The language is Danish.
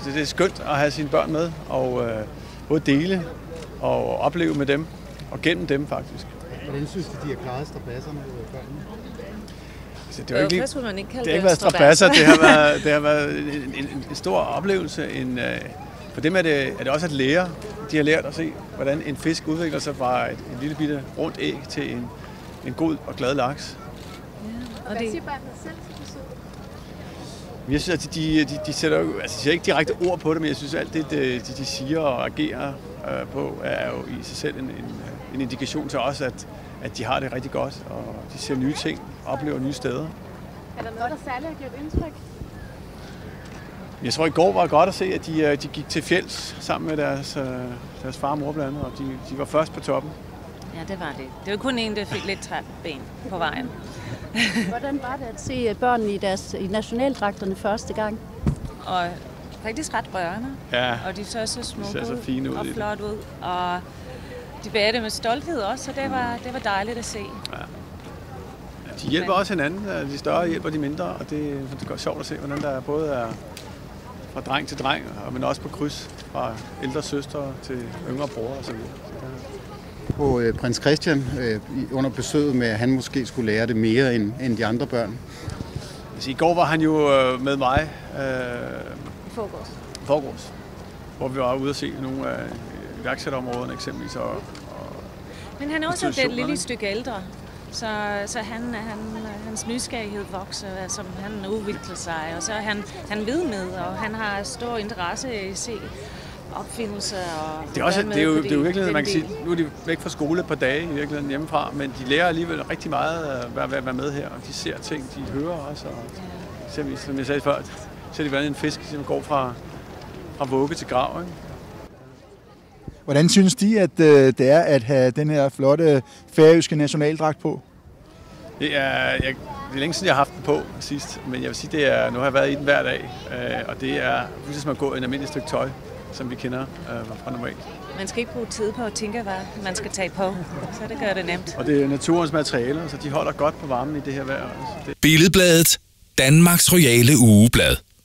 det er skønt at have sine børn med, og både dele og opleve med dem, og gennem dem faktisk. Hvordan synes du, de har klaret strabasserne, børnene? Det har ikke været strabasser, det har været en stor oplevelse. For dem er det også at lære. De har lært at se, hvordan en fisk udvikler sig fra et lille bitte rundt æg til en god og glad laks. Ja, og hvad siger børnene selv til besøget? Jeg synes, at de sætter jo, altså de siger ikke direkte ord på det, men jeg synes, at alt det, de siger og agerer på, er jo i sig selv en indikation til os, at de har det rigtig godt, og de ser nye ting, oplever nye steder. Er der noget, der særligt har gjort indtryk? Jeg tror, i går var godt at se, at de gik til fjelds sammen med deres far og mor blandt andet, og de var først på toppen. Ja, det var det. Det var kun en, der fik lidt træt ben på vejen. Hvordan var det at se børnene i nationaldragterne første gang? Og faktisk ret rørende. Ja, og de så smukke så fine ud og flot ud. Og de bærer det med stolthed også, så det var dejligt at se. Ja. De hjælper også hinanden. De større hjælper de mindre, og det er godt sjovt at se, hvordan der både er fra dreng til dreng, men også på kryds fra ældre søstre til yngre bror og så videre. På prins Christian under besøget med, at han måske skulle lære det mere end de andre børn? Altså, i går var han jo med mig I forgårs, hvor vi var ude at se nogle af iværksætterområderne eksempelvis. Men han er også et lille stykke ældre, så hans nysgerrighed vokser, altså han udvikler sig, og så er han ved med, og han har stor interesse i at se opfindelser. Og det er jo virkelig, man kan sige, nu er de væk fra skole et par dage i virkeligheden hjemmefra, men de lærer alligevel rigtig meget at være med her, og de ser ting, de hører også, og eksempelvis, som jeg sagde før, ser de hvordan en fisk som går fra vugge til grav. Ikke? Hvordan synes de, at det er at have den her flotte færøske nationaldragt på? Det er længe siden, jeg har haft den på sidst, men jeg vil sige, nu har jeg været i den hver dag, og det er ligesom at gå i en almindelig stykke tøj, som vi kender fra normalt. Man skal ikke bruge tid på at tænke, hvad man skal tage på, så det gør det nemt. Og det er naturens materialer, så de holder godt på varmen i det her vejr. Billedbladet, Danmarks royale ugeblad.